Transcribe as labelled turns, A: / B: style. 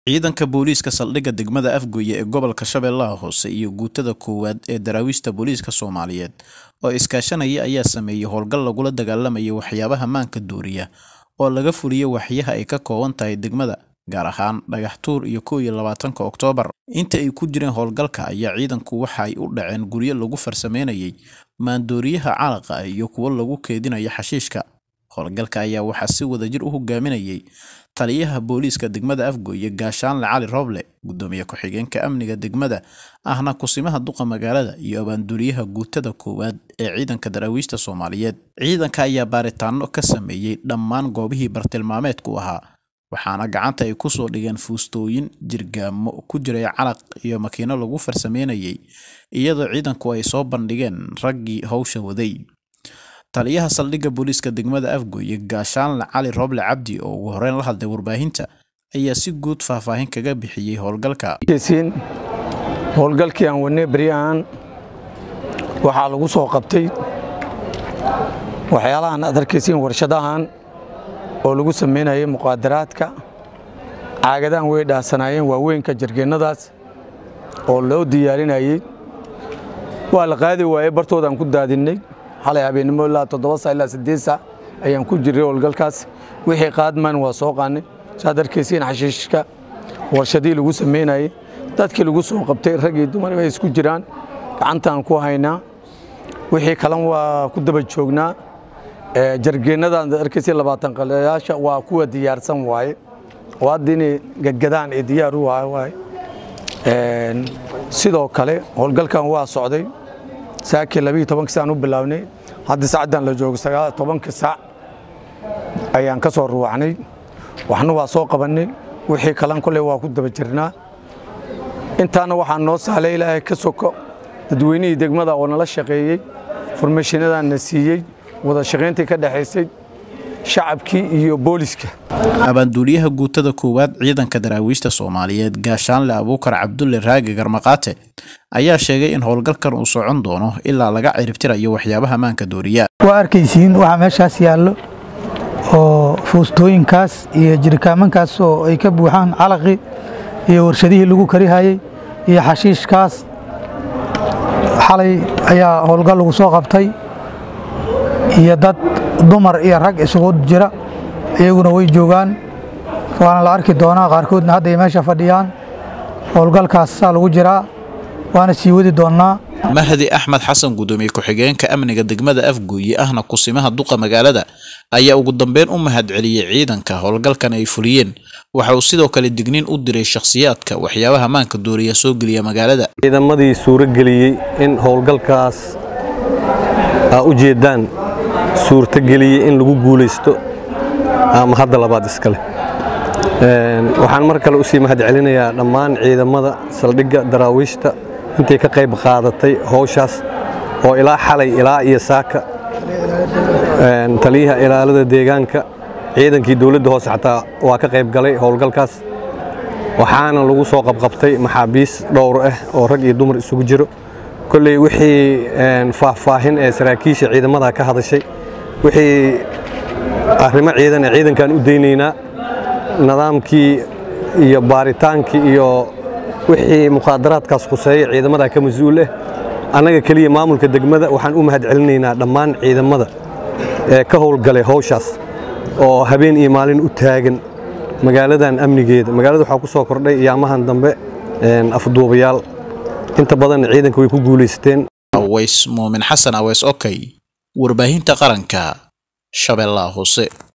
A: ciidanka booliiska saldhigga degmada Afgoye ee gobolka Shabeellaha Hoose iyo guutada koowaad ee daraawiishta booliiska Soomaaliyeed oo iskaashanaya ayaa sameeyay howlgal lagula dagaalamayo waxyaabaha maanka dooriya oo laga fuliyo waxyaha ay ka kooban tahay degmada gaar ahaan Dhagaxtuur iyo 21 Oktoobar. Inta ay ku jireen howlgalka ayaa ciidanku waxa ay u dhaceen guryo lagu farsameynayay maandooriyaha calaqa iyo kuwa lagu keedinayo xashiishka. Howlgalka ayaa waxa si wadajir u hogaaminayay taliyaha booliiska degmada Afgoye Gaashaan Cali Roble, gudoomiye ku-xigeenka amniga degmada ahna kusimaha duqa magaalada iyo abaanduuriyaha guutada koowaad ee ciidanka daraawiishta Soomaaliyeed. Ciidanka ayaa baaritaano ka sameeyay dhammaan goobihii bartilmaameedku ahaa, waxaana gacanta ay ku soo dhigeen fuustooyin jirgaamo ku jiray calaq iyo makiino lagu farsameynayay, iyadoo ciidanku ay soo bandhigeen raggii hawsha waday. taliyaha saldhigga booliiska degmada Afgoye Gaashaan Cali Roble Cabdi oo ugu horreyn la hadlay warbaahinta ayaa si guud faahfaahin kaga bixiyay howlgalka.
B: howlgalkii aan wadnay bariyahan waxaa lagu soo qabtay waxyaalahan aad arkaysiin warshadahan oo lagu sameynayay muqaadaraadka caagadan way dhaasanaayeen waaweynka jargeennadaas oo loo diyaarinayay waa la qaadi waayay bartoodaan ku daadinay xalay habeenimo ilaa 7 saac ilaa 8 saac ayaan ku jiray howlgalkaas wixii qaadmaan waa soo qaanay saadarkiisina xashiishka warshadii lagu sameynayay dadkii lagu soo qabtay rag iyo dumar ay isku jiraan gacantaan ku haynaa wixii kalan waa ku daba joognaa jargeennadan arkaysi 20 qalayaasha waa kuwa diyaarsan waaye waadini gagadaan ee diyaar u waaye sidoo kale howlgalkan waa socday saaki 12 saac u bilawnay hadda saacadan la joogo 19 saac ayaan ka soo ruuxnay waxna waa soo qabanay wixii kalan kale waa ku daba jirnaa intaana waxaan noo sahlay ilaahay ka soko dadweynaha degmada oo nala shaqeeyay formationadan na siiyay wada shaqeyntii ka dhaxaysay shacabkii iyo booliska.
A: abaanduuriyaha guutada koowaad ciidanka daraawiishta Soomaaliyeed Gaashaan Abuukar Cabdulle Raage Garmaqaate ayaa sheegay in howlgalkan uu socon doono ilaa laga ciribtirayo waxyaabaha maanka dooriya.
C: waa arkaysiin waxa meeshaas yaallo oo fuustooyinkaas iyo jirkaamankaas oo ay ka buuxaan calaqi iyo warshadihii lagu karihayay iyo xashiishkaas xalay ayaa howlgal lagu soo qabtay iyo dad dumar iyo rag isugu jira iyaguna way joogaan waana la arki doonaa qaarkoodna hadda ay meesha fadhiyaan howlgalkaas lagu jiraa waana sii wadi doonaa.
A: Mahdi Axmed Xasan gudoomiye ku-xigeenka amniga degmada Afgoye ahna kusimaha duqa magaalada ayaa ugu dambeyn u mahadceliyay ciidanka howlgalkan ay fuliyeen. waxa uu sidoo kale digniin u diray shakhsiyaadka waxyaabaha maanka dooriya soo galiya magaalada.
D: ciidamadii suura galiyay in howlgalkaas u jeedaan suurta galiyay in lagu guuleysto ama hadda labaad iskale waxaan mar kale u sii mahadcelinayaa dhammaan ciidamada saldhigga daraawiishta intay ka qayb qaadatay hawshaas oo ilaa xalay ilaa iyo saaka taliyaha ilaalada deegaanka ciidankii dawladda hoose xataa waa ka qayb galay howlgalkaas waxaana lagu soo qabqabtay maxaabiis dhowr ah oo rag iyo dumar isugu jiro kulley wixii faahfaahin ee saraakiisha ciidamada ka hadashay wixii arrimo ciidankan u deynaynaa nidaamkii iyo baaritaankii iyo wixii muqaadaraadkaas khuseeya ciidamada ka mas'uul ah anaga kaliya maamulka degmada waxaan u mahadcelinaynaa dhammaan ciidamada ee ka howlgalay hawshaas oo habeen iyo maalin u taagan magaaladan amnigeeda. magaalada waxaa ku soo kordhay yaamahan dambe afduubayaal inta badan ciidanka way ku guuleysteen.
A: Aweys Muumin Xasan Aweys Okay, warbaahinta qaranka Shabeellaha Hoose.